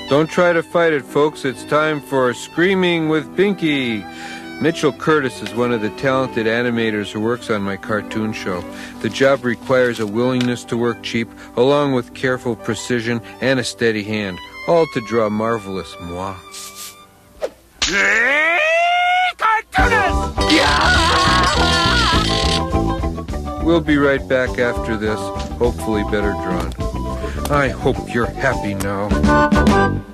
Don't try to fight it, folks. It's time for Screaming with Binky. Mitchell Curtis is one of the talented animators who works on my cartoon show. The job requires a willingness to work cheap, along with careful precision and a steady hand, all to draw marvelous moi. Cartoonist! We'll be right back after this, hopefully better drawn. I hope you're happy now.